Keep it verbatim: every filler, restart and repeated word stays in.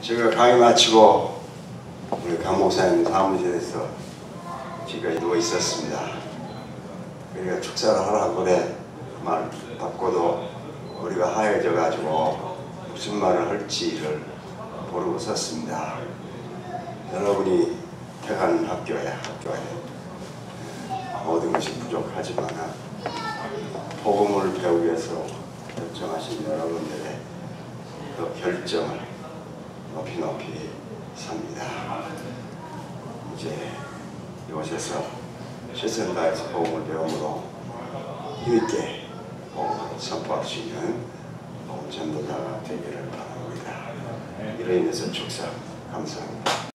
제가 강의 마치고 우리 강 목사님 사무실에서 제가 누워 있었습니다. 우리가 축사를 하라고 그래 말 받고도 우리가 하얘져 가지고 무슨 말을 할지를 모르고 섰습니다. 여러분이 태간 학교에 학교에 모든 것이 부족하지만 복음을 배우기 위해서 결정하신 여러분들의 그 결정을 높이 높이 삽니다. 이제 이곳에서 최선을 다해서 복음을 배움으로 힘있게 복음을 선포할 수 있는 복음 전도자가 되기를 바랍니다. 이로 인해서 축사 감사합니다.